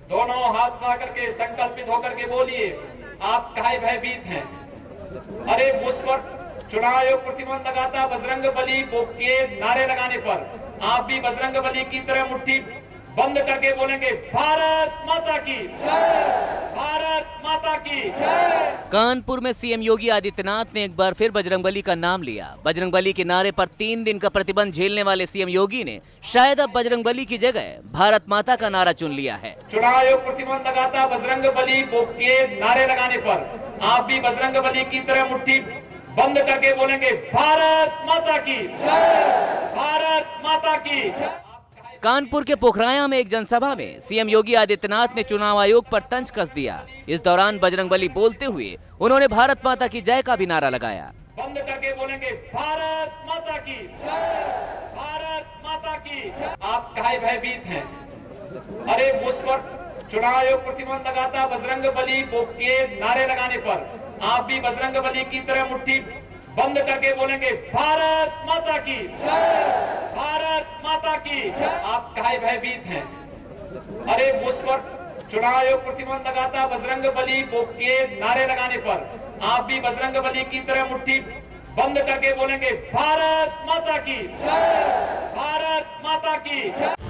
दोनों हाथ उठा करके संकल्पित होकर के बोलिए, आप काहे भयभीत हैं? अरे मुझ पर चुनाव आयोग प्रतिबंध लगाता बजरंग बली के नारे लगाने पर आप भी बजरंग बली की तरह मुट्ठी बंद करके बोलेंगे, भारत माता की जय, भारत माता की जय। कानपुर में सीएम योगी आदित्यनाथ ने एक बार फिर बजरंगबली का नाम लिया। बजरंगबली के नारे पर 3 दिन का प्रतिबंध झेलने वाले सीएम योगी ने शायद अब बजरंगबली की जगह भारत माता का नारा चुन लिया है। चुनाव आयोग प्रतिबंध लगाता बजरंग बली के नारे लगाने पर आप भी बजरंग बली की तरह मुट्ठी बंद करके बोलेंगे, भारत माता की जय, भारत माता की जय। कानपुर के पोखराया में एक जनसभा में सीएम योगी आदित्यनाथ ने चुनाव आयोग पर तंज कस दिया। इस दौरान बजरंगबली बोलते हुए उन्होंने भारत माता की जय का भी नारा लगाया। बंद करके बोलेंगे, भारत माता की जय, भारत माता की जय। आप काहे भयभीत हैं? अरे मुझ पर चुनाव आयोग प्रतिबंध लगाता बजरंग बली के नारे लगाने पर आप भी बजरंग बली की तरह मुट्ठी बंद करके बोलेंगे, भारत माता की जय, भारत माता की जय। आप काहे भयभीत हैं? अरे मुझ पर चुनाव आयोग प्रतिबंध लगाता बजरंग बली के नारे लगाने पर आप भी बजरंग बली की तरह मुट्ठी बंद करके बोलेंगे, भारत माता की जय, भारत माता की जय।